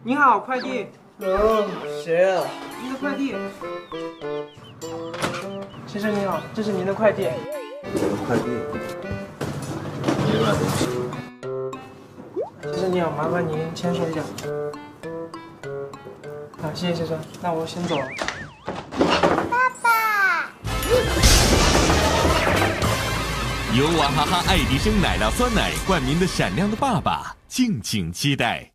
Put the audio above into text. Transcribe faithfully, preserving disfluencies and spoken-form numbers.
你好，快递。 哦，谁啊？ 您的快递。先生您好，这是您的快递。 我的快递。 先生你好，麻烦您签收一下。好，谢谢先生，那我先走了。 爸爸。 由娃哈哈爱迪生奶酪酸奶冠名的《闪亮的爸爸》，敬请期待。